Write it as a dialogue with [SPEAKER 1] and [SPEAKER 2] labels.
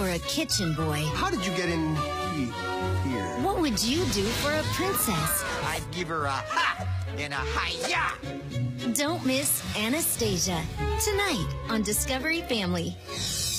[SPEAKER 1] a kitchen boy?
[SPEAKER 2] How did you get in here?
[SPEAKER 1] What would you do for a princess?
[SPEAKER 3] I'd give her a ha and a hi-ya!
[SPEAKER 1] Don't miss Anastasia, tonight on Discovery Family.